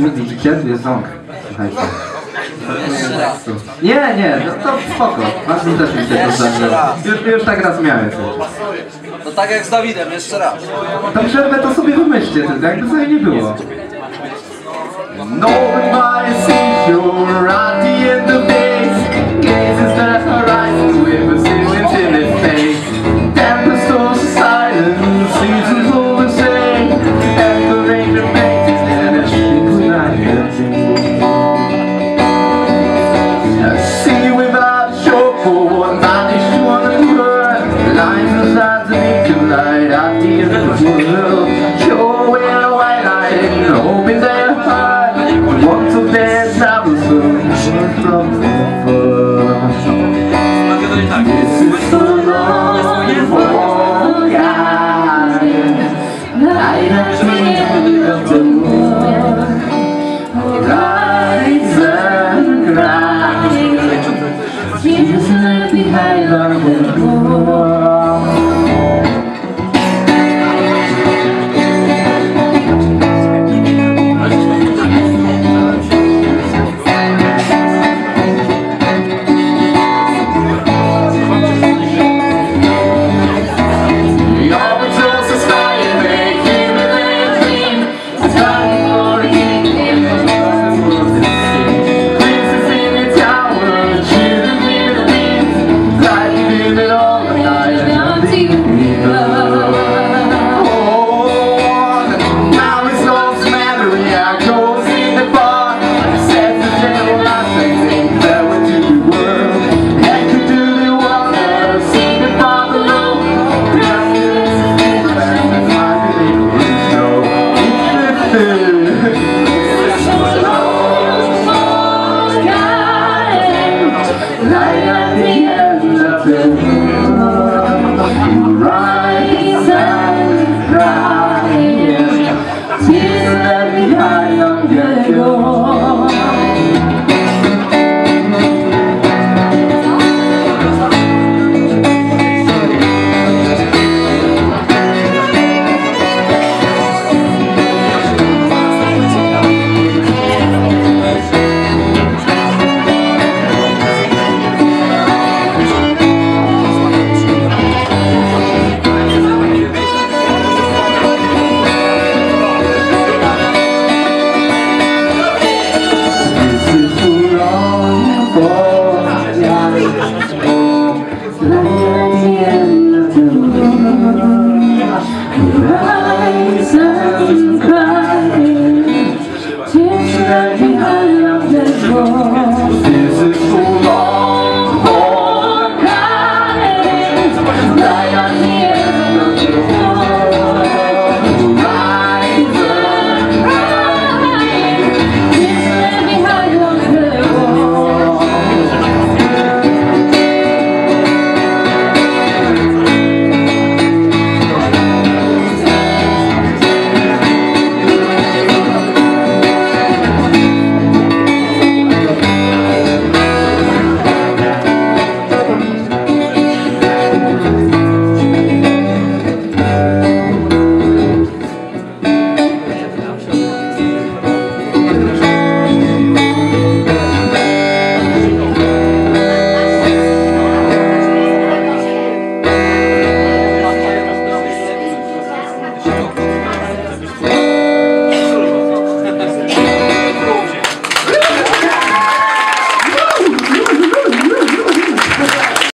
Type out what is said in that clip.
widzicie? Tu jest ząg. Słuchajcie. Nie, to spoko. Marcin też mi się to zdarzyło. Już tak raz miałem. To tak jak z Dawidem, jeszcze raz. Tą przerwę to sobie wymyślcie, tylko jakby sobie nie było. Nobody sees you at the end of days. Gazes the horizon with a silence in its face. Tempest of silence, seasons all the same. And the ranger makes it and a ship like a dream. A sea without a shore for what man is sure to burn. Lines inside the beacon light at the end of the world. Sure we're a white light, hoping they're high. Want to dance now soon from afar. This is the long walk, light up to the moon. Rise and cry, Jesus left behind on the wall. Love.